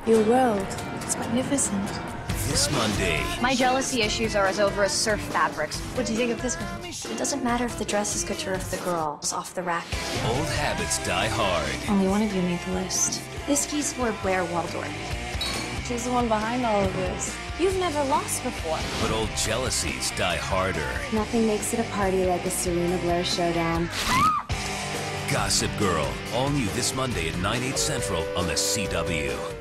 Your world, it's magnificent. This Monday. My jealousy issues are as over as surf fabrics. What do you think of this one? It doesn't matter if the dress is couture or if the girl's off the rack. Old habits die hard. Only one of you made the list. This key's for Blair Waldorf. She's the one behind all of this. You've never lost before. But old jealousies die harder. Nothing makes it a party like a Serena Blair showdown. Gossip Girl. All new this Monday at 9/8 Central on the CW.